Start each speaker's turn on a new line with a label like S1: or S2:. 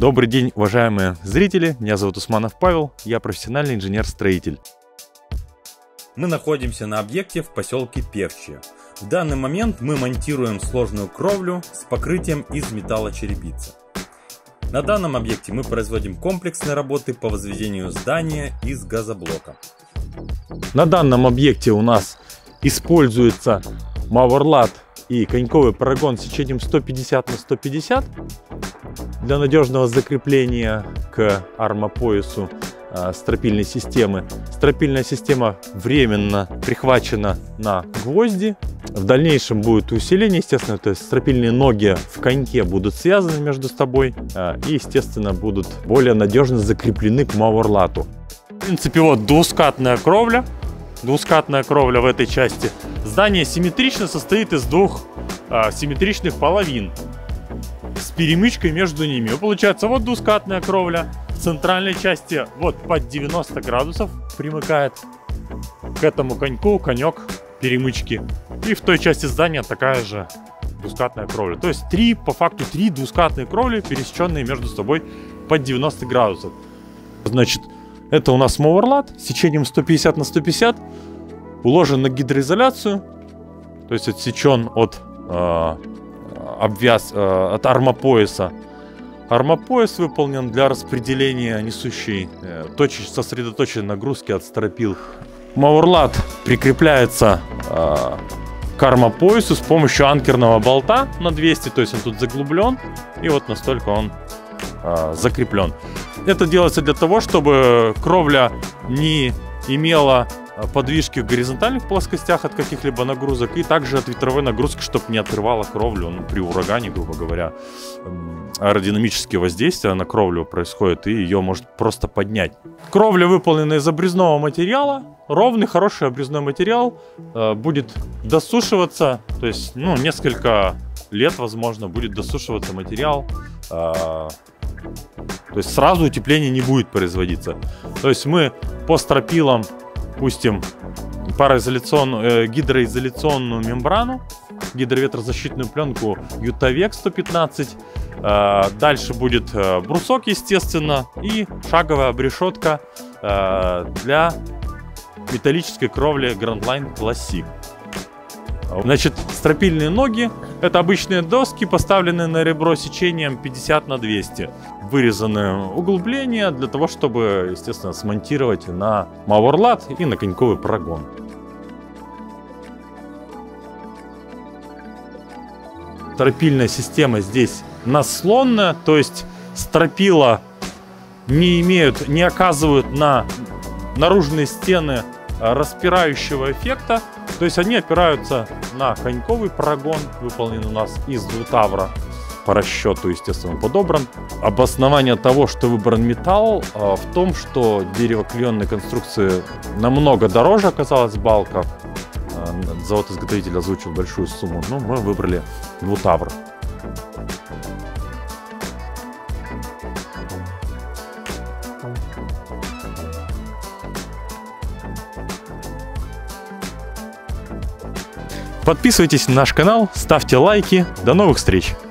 S1: Добрый день, уважаемые зрители. Меня зовут Усманов Павел, я профессиональный инженер-строитель.
S2: Мы находимся на объекте в поселке Певчье. В данный момент мы монтируем сложную кровлю с покрытием из металлочерепицы. На данном объекте мы производим комплексные работы по возведению здания из газоблока.
S1: На данном объекте у нас используется Мауэрлат и коньковый парагон с сечением 150 на 150 для надежного закрепления к армопоясу стропильной системы. Стропильная система временно прихвачена на гвозди. В дальнейшем будет усиление, естественно, то есть стропильные ноги в коньке будут связаны между собой и, естественно, будут более надежно закреплены к Мауэрлату. В принципе, вот двускатная кровля. Двускатная кровля в этой части. Здание симметрично состоит из двух симметричных половин с перемычкой между ними. Получается, вот двускатная кровля. В центральной части вот под 90 градусов примыкает к этому коньку конек перемычки. И в той части здания такая же двускатная кровля. То есть по факту три двускатные кровли, пересеченные между собой под 90 градусов. Значит, это у нас Мауэрлат с сечением 150 на 150, уложен на гидроизоляцию, то есть отсечен от от армопояса. Армопояс выполнен для распределения несущей сосредоточенной нагрузки от стропил. Мауэрлат прикрепляется к армопоясу с помощью анкерного болта на 200, то есть он тут заглублен, и вот настолько он закреплен. Это делается для того, чтобы кровля не имела подвижки в горизонтальных плоскостях от каких-либо нагрузок, и также от ветровой нагрузки, чтобы не отрывала кровлю при урагане, грубо говоря. Аэродинамические воздействия на кровлю происходят, и ее может просто поднять. Кровля выполнена из обрезного материала. Ровный, хороший обрезной материал будет досушиваться, то есть несколько лет, возможно, будет досушиваться материал. То есть сразу утепление не будет производиться. То есть мы по стропилам пустим гидроизоляционную мембрану, гидроветрозащитную пленку Ютавек 115. Дальше будет брусок, естественно, и шаговая обрешетка для металлической кровли Grand Line Classic. Значит, стропильные ноги — это обычные доски, поставленные на ребро сечением 50 на 200. Вырезанные углубления для того, чтобы, естественно, смонтировать на Мауэрлат и на коньковый парагон. Стропильная система здесь наслонная, то есть стропила не оказывают на наружные стены распирающего эффекта. То есть они опираются на коньковый парагон, выполнен у нас из двутавра, по расчету, естественно, подобран. Обоснование того, что выбран металл, в том, что деревоклеенной конструкции намного дороже оказалась балка. Завод-изготовитель озвучил большую сумму, но мы выбрали двутавр. Подписывайтесь на наш канал, ставьте лайки. До новых встреч!